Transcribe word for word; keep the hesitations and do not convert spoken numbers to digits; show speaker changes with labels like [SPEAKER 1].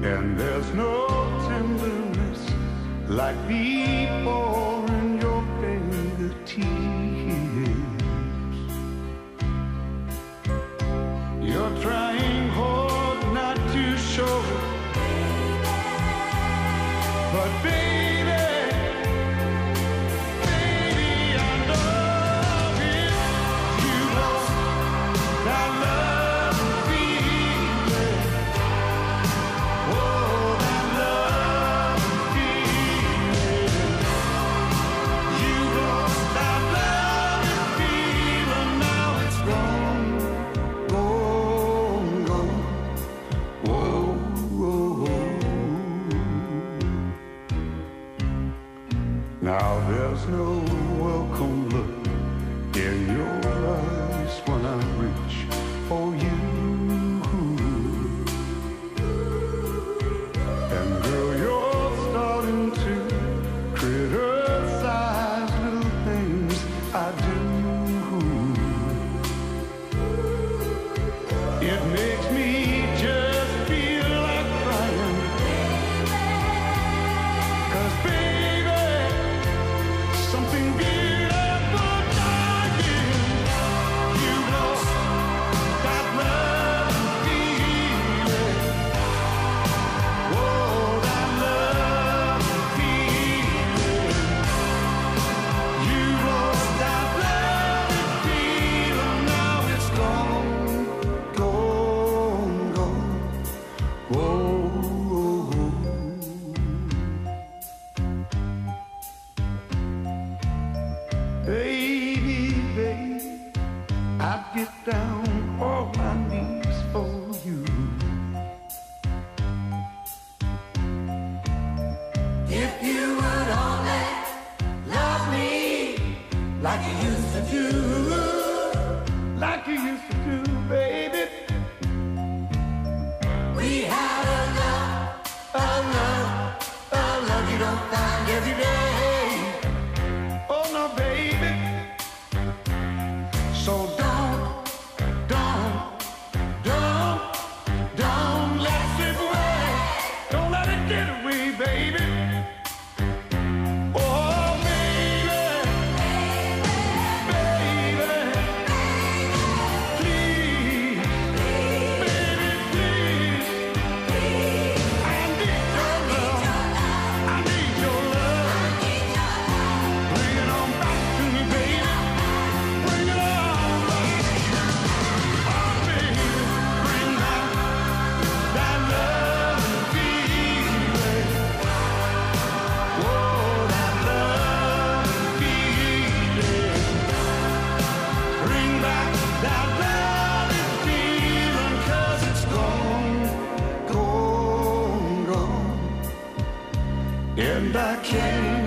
[SPEAKER 1] And there's no tenderness like before in your fingertips. You're trying hard not to show it, but baby, baby, I love it. You lost that love feeling. Oh, that love feeling. You lost that love feeling. Now it's gone, gone, gone. Whoa, whoa, whoa. Now there's no welcome look in your eyes when I reach for you. And girl, you're starting to criticize little things I do. It makes me just feel like crying. 'Cause baby, something beautiful dying. You lost that love feeling. Oh, that love feeling. You lost that love feeling. Now it's gone, gone, gone. Whoa. Baby, baby, I'd get down on my knees for you.
[SPEAKER 2] If you would only love me like you used to do,
[SPEAKER 1] Like you used to do, baby.
[SPEAKER 2] we had a love, a love, a love you don't find every day.
[SPEAKER 1] Oh no, baby. So don't, don't, don't, don't let it slip away. Don't let it get away, baby. Oh, baby, baby, please, baby, please. I need your love. I need your love. Bring it on back to me, baby. Bring it on back. Oh, baby, bring back that love feeling. Oh, that love feeling. Bring back that love feeling, 'cause it's gone, gone, gone. And I can't